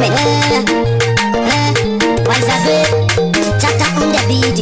Why is that good? Chata on the beat.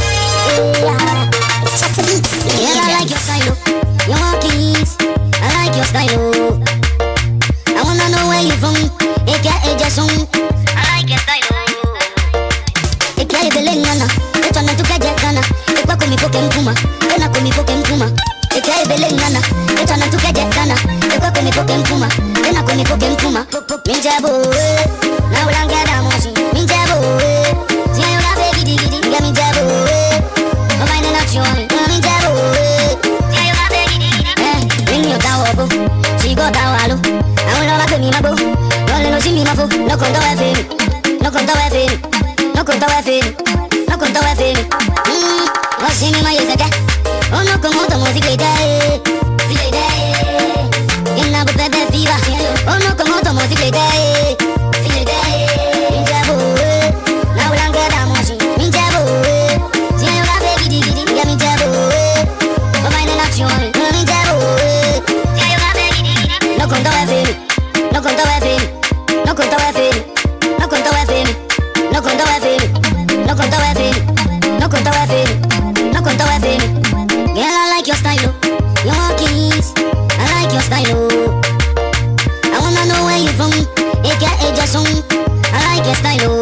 It's Chata beats. Yeah, I like your style. Your walkies. I like your style. I wanna know where you from. Eka ejason. I like your style. Eka ebelengana. Etwana tukajekana. Ekwa kumipoke mkuma. Ena kumipoke mkuma. Eka ebelengana. Etwana tukajekana. Ekwa kumipoke mkuma. Ena kumipoke mkuma. Minjabo. Na ulangada moshi. Minjabo. Siya yola fe gidi gidi. Nga minjabo. Omaine na chiwami. Minjabo. Siya yola fe gidi gidi. Ring yo tawo. She go tawalo. I will not me mabo. Don't let see me mafo. No conto e fini. No conto e fini. No conto e fini. No conto e fini. What's in my yezaka? Oh no como to music day. Music day. In a bebe viva. Oh no como to music day. Music day. Minjabo. Na ulanga da moshi. Minjabo. Si yo la baby di di. Ya minjabo. Oh my na chiwami. Minjabo. Si yo la baby di. No conto e fini. No conto e fini. No conto e fini. No conto e fini. No conto e fini. No conto e fini. No conto e fini. No conto e fini. Girl, I like your style. Your walkies. I like your style. I wanna know where you from. Eka ejason. I like your style.